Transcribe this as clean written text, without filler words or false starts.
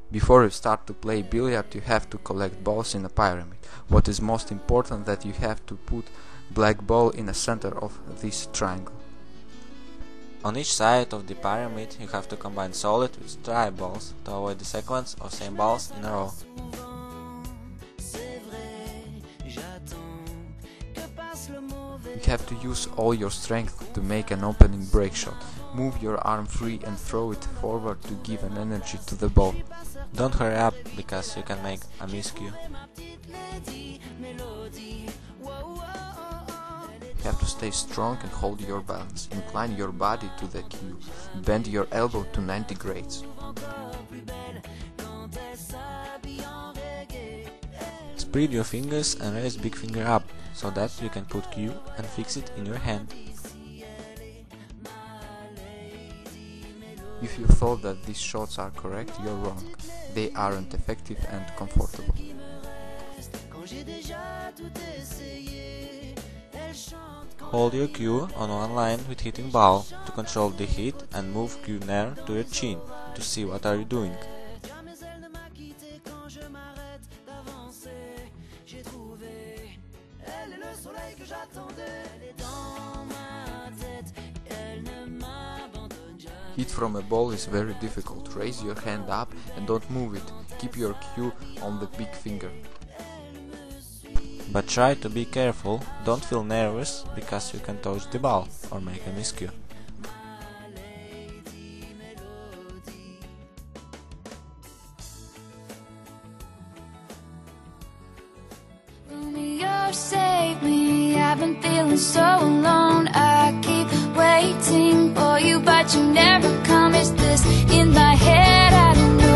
Before you start to play billiard, you have to collect balls in a pyramid. What is most important that you have to put black ball in the center of this triangle. On each side of the pyramid you have to combine solid with dry balls to avoid the sequence of same balls in a row. You have to use all your strength to make an opening break shot. Move your arm free and throw it forward to give an energy to the ball. Don't hurry up, because you can make a miscue. You have to stay strong and hold your balance. Incline your body to the cue. Bend your elbow to 90 degrees. Spread your fingers and raise big finger up, so that you can put cue and fix it in your hand. If you thought that these shots are correct, you're wrong. They aren't effective and comfortable. Hold your cue on one line with hitting ball to control the hit and move cue near to your chin to see what are you doing. Hit from a ball is very difficult. Raise your hand up and don't move it. Keep your cue on the big finger. But try to be careful, don't feel nervous, because you can touch the ball or make a miscue. Romeo, save me, I've been feeling so alone. I keep waiting for you, but you never come. Is this in my head? I don't know.